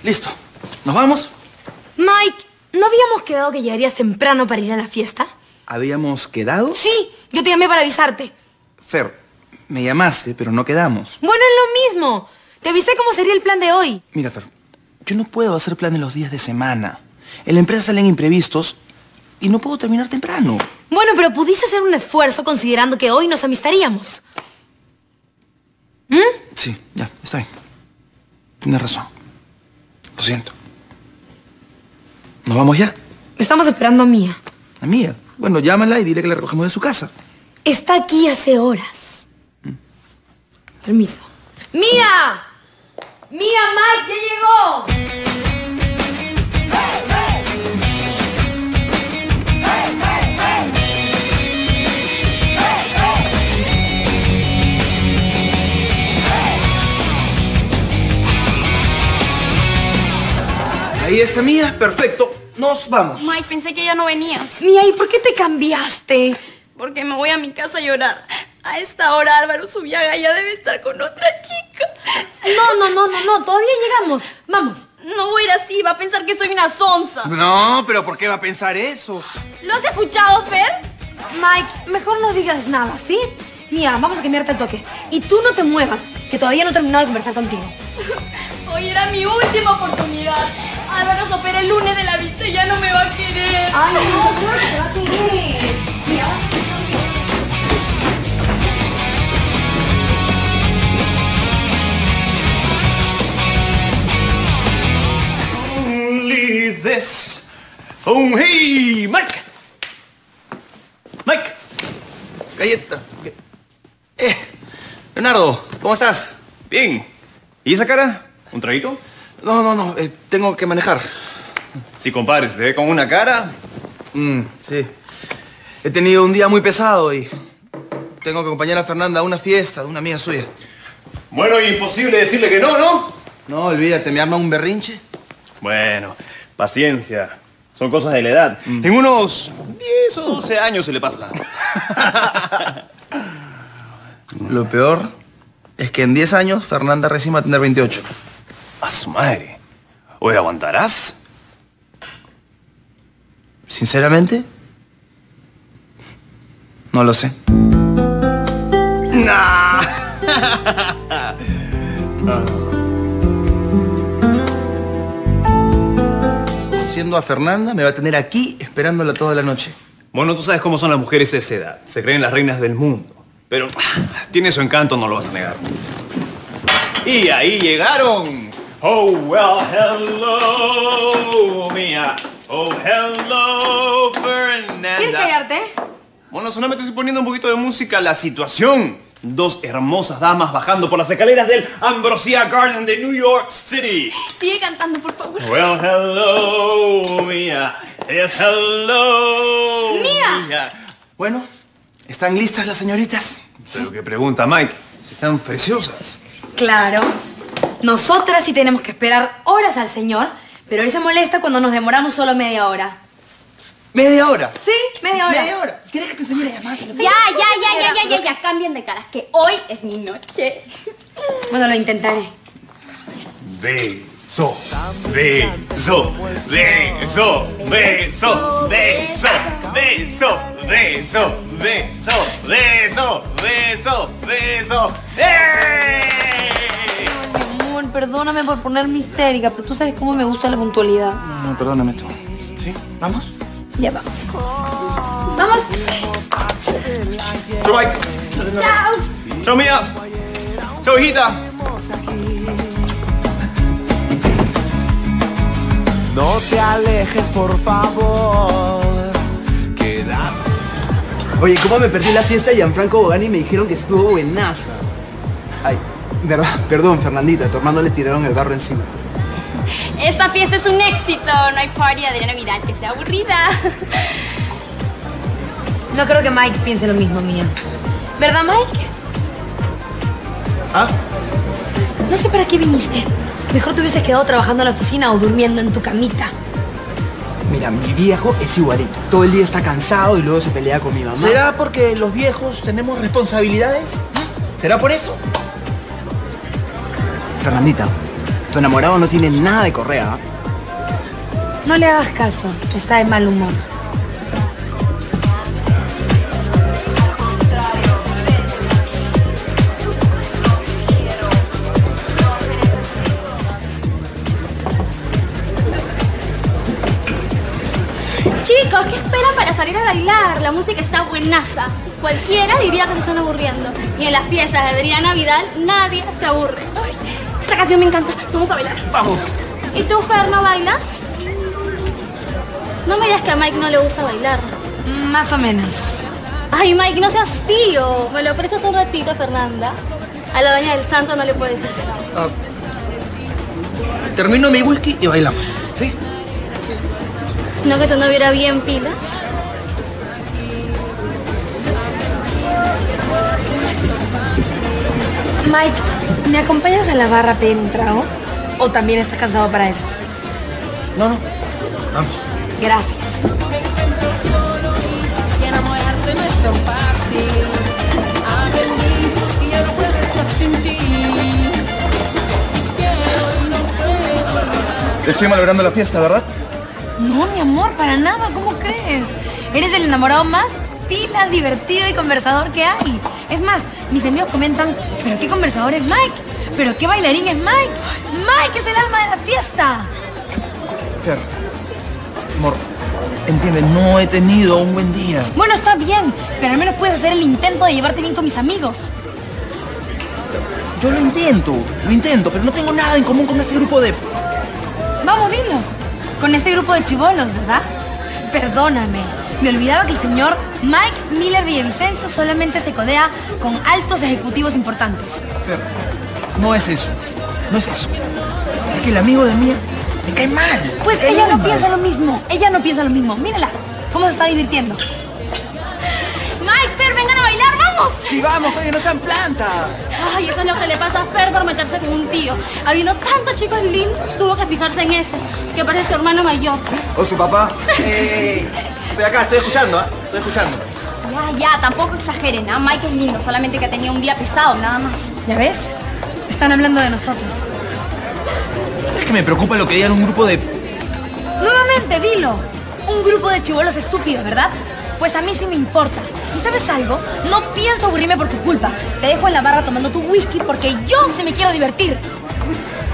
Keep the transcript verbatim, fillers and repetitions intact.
Listo. ¿Nos vamos? Mike, ¿no habíamos quedado que llegarías temprano para ir a la fiesta? ¿Habíamos quedado? Sí, yo te llamé para avisarte. Fer, me llamaste, pero no quedamos. Bueno, es lo mismo. Te avisé cómo sería el plan de hoy. Mira, Fer, yo no puedo hacer planes los días de semana. En la empresa salen imprevistos y no puedo terminar temprano. Bueno, pero pudiste hacer un esfuerzo considerando que hoy nos amistaríamos. ¿Mm? Sí, ya, está bien. Tienes razón. Lo siento. ¿Nos vamos ya? Estamos esperando a Mía. ¿A Mía? Bueno, llámala y dile que la recogemos de su casa. Está aquí hace horas. ¿Mm? Permiso. ¡Mía! ¡Mía, Mike, ya llegó! Ahí está Mía, perfecto. Nos vamos. Mike, pensé que ya no venías. Mía, ¿y por qué te cambiaste? Porque me voy a mi casa a llorar. A esta hora Álvaro Zubiaga ya debe estar con otra chica. No, no, no, no, no, todavía llegamos. Vamos. No voy a ir así, va a pensar que soy una sonza. No, pero ¿por qué va a pensar eso? ¿Lo has escuchado, Fer? Mike, mejor no digas nada, ¿sí? Mía, vamos a cambiarte el toque. Y tú no te muevas, que todavía no he terminado de conversar contigo. Hoy era mi última oportunidad. Álvaro se opera el lunes de la vista y ya no me va a querer. Ay, no, claro que te va a querer. Mira, Only this. Oh, hey, Mike. Mike. Galletas. Eh, Leonardo, ¿cómo estás? Bien. ¿Y esa cara? ¿Un traguito? No, no, no, eh, tengo que manejar. Sí, compadre, se te ve con una cara. Mm, sí. He tenido un día muy pesado y tengo que acompañar a Fernanda a una fiesta de una amiga suya. Bueno, y imposible decirle que no, ¿no? No, olvídate, me arma un berrinche. Bueno, paciencia. Son cosas de la edad. Mm. En unos diez o doce años se le pasa. Lo peor es que en diez años Fernanda recién va a tener veintiocho. ¡A su madre! Oye, ¿aguantarás? Sinceramente, no lo sé. ¡Nah! Conociendo a Fernanda, me va a tener aquí esperándola toda la noche. Bueno, tú sabes cómo son las mujeres de esa edad. Se creen las reinas del mundo. Pero tiene su encanto, no lo vas a negar. Y ahí llegaron. Oh, well, hello, Mía. Oh, hello, Fernanda. ¿Quieres callarte? Bueno, solamente estoy poniendo un poquito de música a la situación. Dos hermosas damas bajando por las escaleras del Ambrosia Garden de New York City. Sigue cantando, por favor. Well, hello, Mía. Yes, hello, Mía. Mía. Bueno, ¿están listas las señoritas? Pero qué pregunta, Mike. Están preciosas. Claro. Nosotras sí tenemos que esperar horas al señor, pero él se molesta cuando nos demoramos solo media hora. ¿Media hora? Sí, media hora. ¿Media hora? ¿Quieres que te enseñe la llamada? Ya, ya, ya, ya, ya, ya, ya, cambien de caras, que hoy es mi noche. Bueno, lo intentaré. Beso, beso, beso, beso, beso, beso, beso, beso, beso, beso, beso. ¡Eh! Ay, amor, perdóname por ponerme histérica, pero tú sabes cómo me gusta la puntualidad. No, no, perdóname tú. ¿Sí? ¿Vamos? Ya vamos. ¡Vamos! Chao, Mike. ¡Chao! Chao, Mía. Chao, hijita. No te alejes, por favor. Quédate. Oye, ¿cómo me perdí la fiesta de Gianfranco Bogani y me dijeron que estuvo buenaza? Ay, verdad, perdón, Fernandita, a tu hermano le tiraron el barro encima. Esta fiesta es un éxito. No hay party de Adriana Vidal que sea aburrida. No creo que Mike piense lo mismo, Mía. ¿Verdad, Mike? ¿Ah? No sé para qué viniste. Mejor te hubieses quedado trabajando en la oficina o durmiendo en tu camita. Mira, mi viejo es igualito. Todo el día está cansado y luego se pelea con mi mamá. ¿Será porque los viejos tenemos responsabilidades? ¿Será por eso? Fernandita, Tu enamorado no tiene nada de correa. No le hagas caso, está de mal humor. Chicos, ¿qué esperan para salir a bailar? La música está buenaza. Cualquiera diría que se están aburriendo. Y en las fiestas de Adriana Vidal nadie se aburre. Ay, esta canción me encanta. Vamos a bailar. Vamos. ¿Y tú, Fer, no bailas? No me digas que a Mike no le gusta bailar. Más o menos. Ay, Mike, no seas tío. Me lo prestas un ratito, Fernanda. A la doña del santo no le puedo decir que no. Ah, termino mi whisky y bailamos, ¿sí? ¿No que tu novio era bien pilas? Mike, ¿me acompañas a la barra a pedir un trago? ¿O también estás cansado para eso? No, no. Vamos. Gracias. Y enamorarse no es tan fácil. Aprendí y ya no puedo estar sin ti. Quiero y no puedo. Te estoy malogrando la fiesta, ¿verdad? No, mi amor, para nada. ¿Cómo crees? Eres el enamorado más pilas, divertido y conversador que hay. Es más, mis amigos comentan, ¿pero qué conversador es Mike? ¿Pero qué bailarín es Mike? Mike es el alma de la fiesta. Fer, amor, entiende, no he tenido un buen día. Bueno, está bien, pero al menos puedes hacer el intento de llevarte bien con mis amigos. Yo lo intento, lo intento, pero no tengo nada en común con este grupo de... Vamos, dilo. Con este grupo de chibolos, ¿verdad? Perdóname. Me olvidaba que el señor Mike Miller Villavicencio solamente se codea con altos ejecutivos importantes. Fer, no es eso, no es eso. Es que el amigo de Mía me cae mal. Pues me cae ella no mal. piensa lo mismo. Ella no piensa lo mismo. Mírala, cómo se está divirtiendo. Mike, Fer, vengan a bailar, ¡vamos! Sí, vamos, oye, no sean planta. Ay, eso es lo que le pasa a Fer por meterse con un tío. Habiendo tantos chicos lindos, tuvo que fijarse en ese, que parece su hermano mayor. ¿O su papá? Ey, estoy acá, estoy escuchando, ¿ah? Estoy escuchando. Ya, ya, tampoco exageren, ¿ah? Mike es lindo, solamente que ha tenido un día pesado, nada más. ¿Ya ves? Están hablando de nosotros. Es que me preocupa lo que digan un grupo de... Nuevamente, dilo. Un grupo de chibolos estúpidos, ¿verdad? Pues a mí sí me importa. ¿Y sabes algo? No pienso aburrirme por tu culpa. Te dejo en la barra tomando tu whisky porque yo sí me quiero divertir.